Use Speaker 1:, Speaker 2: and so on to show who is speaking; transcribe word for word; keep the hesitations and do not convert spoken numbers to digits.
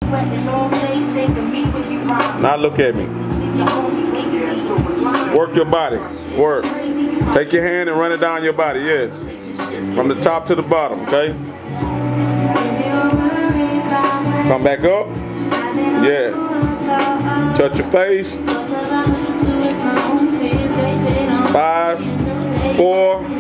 Speaker 1: Now look at me. Work your body. Work. Take your hand and run it down your body. Yes. From the top to the bottom. Okay. Come back up. Yeah. Touch your face. Five, four,